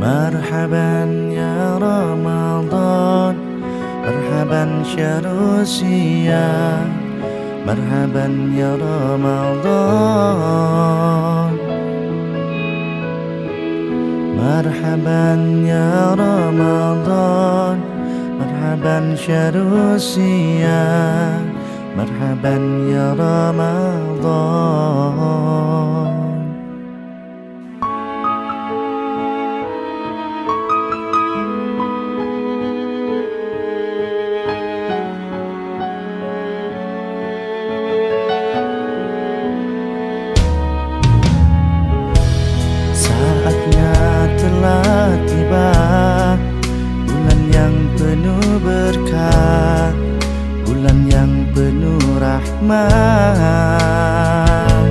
Marhaban ya Ramadan, marhaban syahrul siyam, marhaban ya Ramadan. Marhaban ya Ramadan, marhaban syahrul siyam, marhaban ya Ramadan. Saatnya telah tiba, bulan yang penuh berkah, bulan yang penuh rahmat.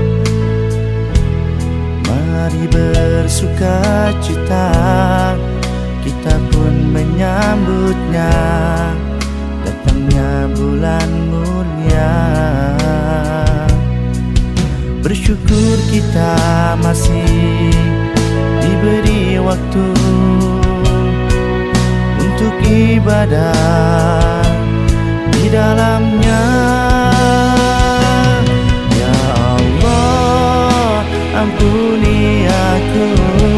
Mari bersuka cita, kita pun menyambutnya, datangnya bulan mulia. Bersyukur kita masih diberi waktu untuk ibadah di dalamnya. Ya Allah, ampuni aku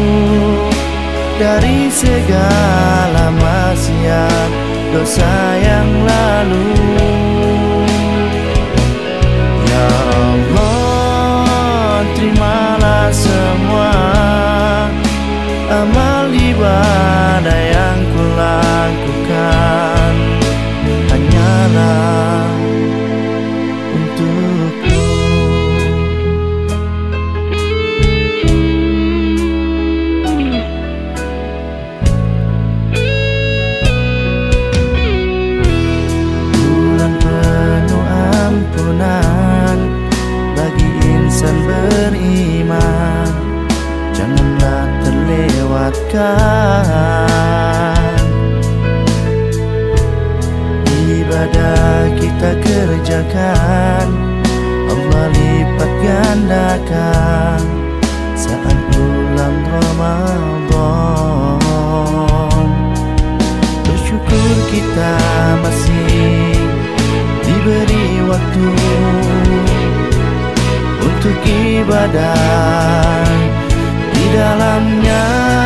dari segala maksiat dosa yang lalu. Ya Allah, terimalah semua amal ibadah yang kulakukan, hanyalah untukmu. Bulan penuh ampunan bagi insan beriman, janganlah terlewatkan. Ibadah kita kerjakan, Allah lipat gandakan saat bulan Ramadan. Bersyukur kita masih diberi waktu untuk ibadah di dalamnya.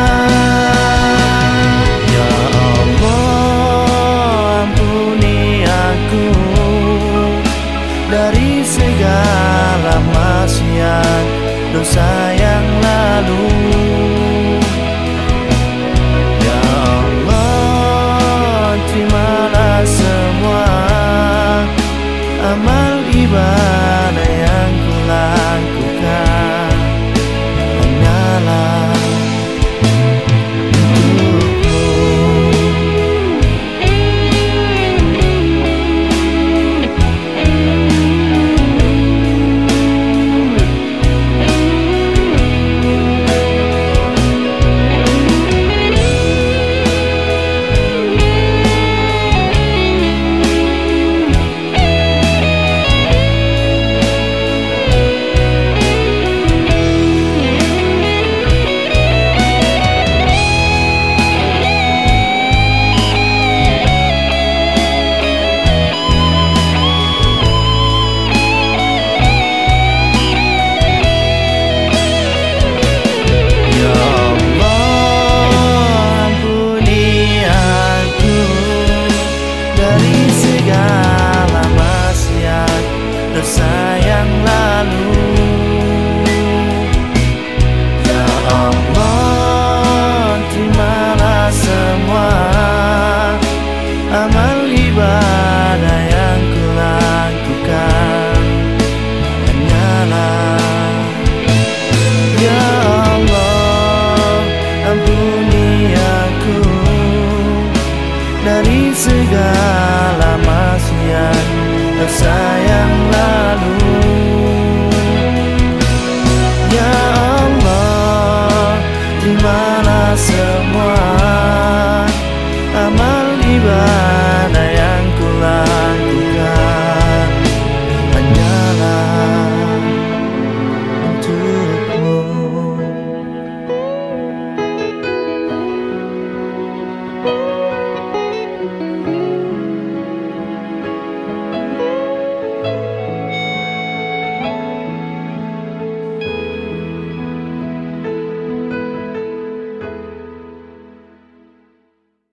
Ya Allah, ampuni aku dari segala maksiat dosa yang lalu. Ya Allah, terimalah semua amal ibadah yang kulakukan, hanyalah untukmu. Dosa yang lalu. Ya Allah, terimalah semua amal ibadah yang kulakukan, hanyalah. Ya Allah, ampuni aku dari segala maksiat dosa yang lalu. Ya Allah, terimalah semua amal ibadah